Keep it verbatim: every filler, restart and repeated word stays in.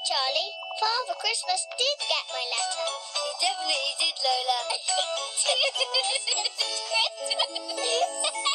Charlie. Father Christmas did get my letter. He definitely did, Lola. It's Christmas.